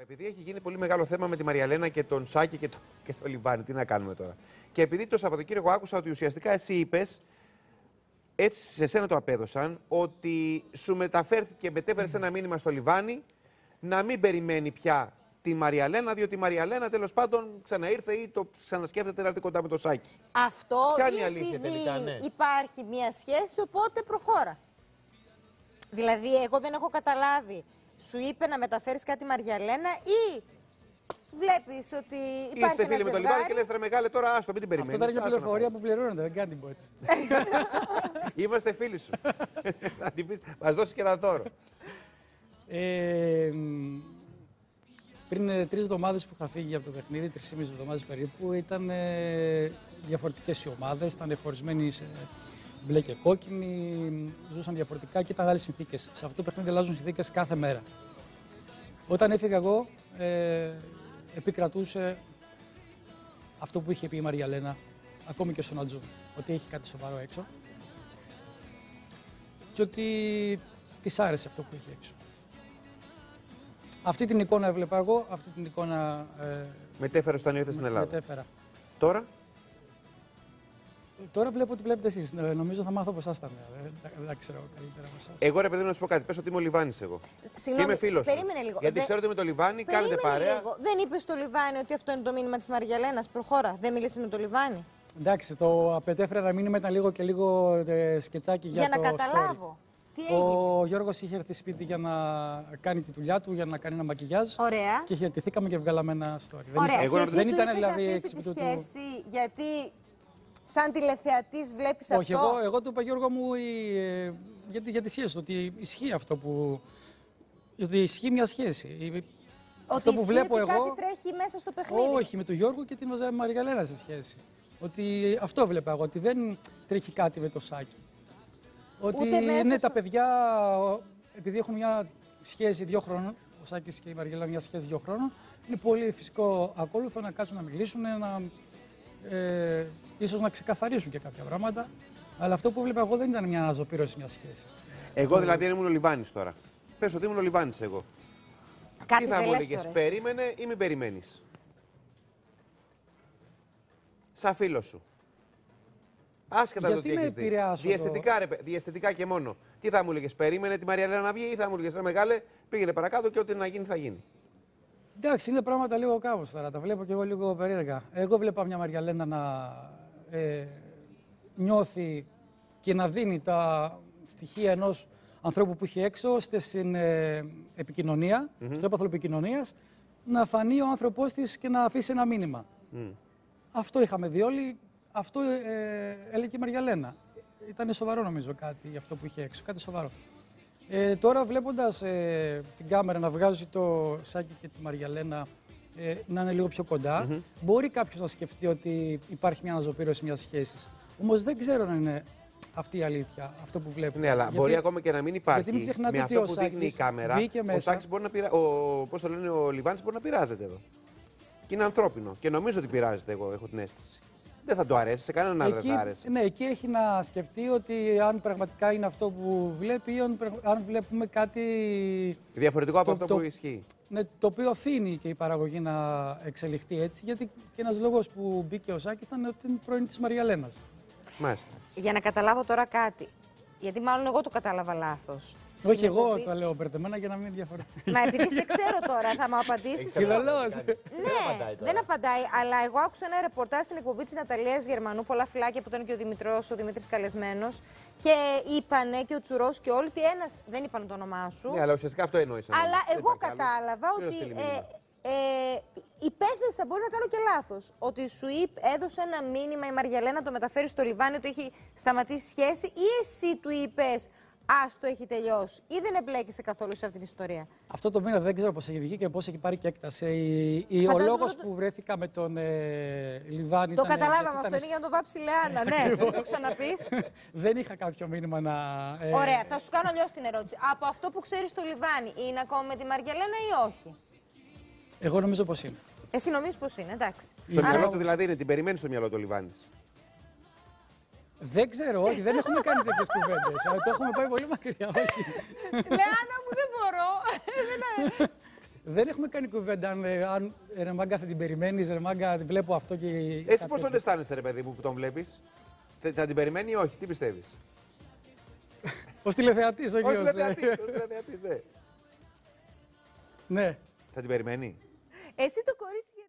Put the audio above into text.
Επειδή έχει γίνει πολύ μεγάλο θέμα με τη Μαριαλένα και τον Σάκη και το Λιβάνι, τι να κάνουμε τώρα. Και επειδή το Σαββατοκύριακο άκουσα ότι ουσιαστικά εσύ είπες, έτσι σε σένα το απέδωσαν, ότι σου μετέφερε ένα μήνυμα στο Λιβάνι να μην περιμένει πια τη Μαριαλένα, διότι η Μαριαλένα τέλος πάντων ξαναήρθε ή το ξανασκέφτεται να έρθει κοντά με το Σάκη. Αυτό ποια είναι η αλήθεια τελικά, ναι. Υπάρχει μια σχέση, οπότε προχώρα. Δηλαδή, εγώ δεν έχω καταλάβει. Σου είπε να μεταφέρεις κάτι Μαριαλένα ή βλέπεις ότι υπάρχει Είστε φίλοι με το Λιβάνι και λες, ρε μεγάλε, τώρα άστο, μην την περιμένεις. Αυτό ήταν μια πληροφορία που πληρώνονται, δεν κάνει την έτσι. Είμαστε φίλοι σου. Να την πεις, μας δώσεις και ένα δώρο. Πριν 3 εβδομάδες που είχα φύγει από το παιχνίδι, 3,5 εβδομάδες περίπου, ήταν διαφορετικές οι ομάδες, ήταν χωρισμένοι σε μπλε και κόκκινοι, ζούσαν διαφορετικά και ήταν άλλες συνθήκες. Σε αυτό το παιχνίδι αλλάζουν συνθήκες κάθε μέρα. Όταν έφυγα εγώ, επικρατούσε αυτό που είχε πει η Μαριαλένα, ακόμη και στον Ατζού, ότι έχει κάτι σοβαρό έξω και ότι της άρεσε αυτό που είχε έξω. Αυτή την εικόνα έβλεπα εγώ, αυτή την εικόνα... Μετέφερε όταν ήρθε στην Ελλάδα. Μετέφερα. Τώρα? Τώρα βλέπω ότι βλέπετε εσείς. Νομίζω θα μάθω από εσάς τα νέα. Δεν ξέρω καλύτερα από εσάς. Εγώ ρε παιδί να σου πω κάτι. Πες ότι είμαι ο Λιβάνης εγώ. Συγγνώμη, είμαι φίλος σου. περίμενε λίγο. Γιατί ξέρω ότι με το Λιβάνι κάνετε παρέα. Λίγο. Δεν είπες στο Λιβάνι ότι αυτό είναι το μήνυμα της Μαριαλένας? Προχώρα. Δεν μίλησε με το Λιβάνι? Εντάξει, το απετέφερα να μήνυμα ήταν λίγο και λίγο σκετσάκι για το να καταλάβω. Τι έγινε? Ο Γιώργος είχε έρθει σπίτι για να κάνει τη δουλειά του, για να κάνει ένα μακιγιάζ. Ωραία. Και χαιρετηθήκαμε και βγάλαμε ένα story. Ωραία. Δεν ήταν δηλαδή εξυπηρετού του. Σχέση, γιατί σαν τηλεθεατής βλέπεις αυτό. Όχι, εγώ του είπα, Γιώργο μου, για τη σχέση, ότι ισχύει αυτό που... Ότι ισχύει μια σχέση. Ότι αυτό που βλέπω εγώ, κάτι τρέχει μέσα στο παιχνίδι. Όχι, με τον Γιώργο και την Μαριαλένα σε σχέση. Ότι αυτό βλέπα εγώ, ότι δεν τρέχει κάτι με το Σάκη. Ότι ναι, τα παιδιά, επειδή έχουν μια σχέση 2 χρόνων, ο Σάκης και η Μαριαλένα μια σχέση 2 χρόνων, είναι πολύ φυσικό ακόλουθο να κάτσουν να μιλήσουν, ίσως να ξεκαθαρίσουν και κάποια πράγματα. Αλλά αυτό που βλέπα εγώ δεν ήταν μια αναζωπήρωση μιας σχέσης. Εγώ δηλαδή ήμουν ο Λιβάνης τώρα. Πες ότι ήμουν ο Λιβάνης εγώ. Κάτι τι θα μου έλεγες, περίμενε ή μην περιμένεις? Σαν φίλο σου. Άσχετα το τι έχεις δει. Διαισθητικά και μόνο. Τι θα μου έλεγες, περίμενε τη Μαριαλένα να βγει ή θα μου έλεγες, μεγάλε, πήγαινε παρακάτω και ό,τι να γίνει θα γίνει? Εντάξει, είναι πράγματα λίγο κάπως τώρα. Τα βλέπω και εγώ λίγο περίεργα. Εγώ βλέπα μια Μαριαλένα να νιώθει και να δίνει τα στοιχεία ενός ανθρώπου που έχει έξω, ώστε στην επικοινωνία, στο έπαθλο επικοινωνίας, να φανεί ο άνθρωπός της και να αφήσει ένα μήνυμα. Αυτό είχαμε δει όλοι. Αυτό έλεγε η Μαριαλένα. Ήταν σοβαρό νομίζω κάτι αυτό που είχε έξω, κάτι σοβαρό. Τώρα βλέποντας την κάμερα να βγάζει το Σάκη και τη Μαριαλένα να είναι λίγο πιο κοντά, μπορεί κάποιος να σκεφτεί ότι υπάρχει μια αναζωπήρωση μιας σχέσης. Όμως δεν ξέρω αν είναι αυτή η αλήθεια, αυτό που βλέπουμε. Ναι, αλλά μπορεί ακόμα και να μην υπάρχει. Γιατί μην ξεχνάτε με ότι αυτό που δείχνει η κάμερα, ο Σάκης μπορεί να ο Λιβάνης μπορεί να πειράζεται εδώ. Και είναι ανθρώπινο. Και νομίζω ότι πειράζεται, εγώ έχω την αίσθηση. Δεν θα του αρέσει, σε κανέναν άλλο δεν θα αρέσει. Ναι, εκεί έχει να σκεφτεί ότι αν πραγματικά είναι αυτό που βλέπει ή αν βλέπουμε κάτι διαφορετικό από αυτό που ισχύει. Ναι, το οποίο αφήνει και η παραγωγή να εξελιχθεί έτσι. Γιατί και ένας λόγος που μπήκε ο Σάκης ήταν ότι είναι πρώην της Μαριαλένας. Μάλιστα. Για να καταλάβω τώρα κάτι. Γιατί μάλλον εγώ το κατάλαβα λάθος. Όχι, εγώ το λέω μπερδεμένα για να μην είναι διαφορετικό. Μα επειδή σε ξέρω τώρα, θα μου απαντήσεις. Ναι, δεν απαντάει. Αλλά εγώ άκουσα ένα ρεπορτάζ στην εκπομπή της Ναταλίας Γερμανού, πολλά φυλάκια που ήταν και ο Δημήτρης καλεσμένος. Και είπανε και ο Τσουρός και όλοι ότι ένας. Δεν είπαν το όνομά σου. Ναι, αλλά ουσιαστικά αυτό εννοήσαμε. Αλλά εγώ κατάλαβα ότι. Υπέθεσα, μπορεί να κάνω και λάθος, ότι σου έδωσε ένα μήνυμα η Μαριαλένα, το μεταφέρει στο Λιβάνι, ότι έχει σταματήσει σχέση, ή εσύ του είπες άστο, έχει τελειώσει, ή δεν εμπλέκεσαι καθόλου σε αυτήν την ιστορία? Αυτό το μήνα δεν ξέρω πώς έχει βγει και πώς έχει πάρει και έκταση. Ο λόγος που βρέθηκα με τον Λιβάνι. Το καταλάβαμε, αυτό είναι για να το βάψει η Λεάννα. Ναι, θα το ξαναπείς. Δεν είχα κάποιο μήνυμα να. Ωραία, θα σου κάνω αλλιώς την ερώτηση. Από αυτό που ξέρεις στο Λιβάνι, είναι ακόμα με τη Μαριαλένα ή όχι? Εγώ νομίζω πως είναι. Εσύ νομίζεις πως είναι, εντάξει. Στο μυαλό του δηλαδή είναι, την περιμένει στο μυαλό του Λιβάνης? Δεν ξέρω, όχι, δεν έχουμε κάνει τέτοιες κουβέντες. Το έχουμε πάει πολύ μακριά, όχι. Λεάννα μου, δεν μπορώ. Δεν έχουμε κάνει κουβέντα αν ρε μάγκα θα την περιμένεις, ρε μάγκα βλέπω αυτό και... Εσύ πώς τον αισθάνεσαι ρε παιδί μου που τον βλέπεις? Θα την περιμένει ή όχι, τι πιστεύεις? Ως τηλεθεατής, όχι ως... τηλεθεατής, ναι. Ναι. Θα την περιμένει. Εσύ το κορίτσι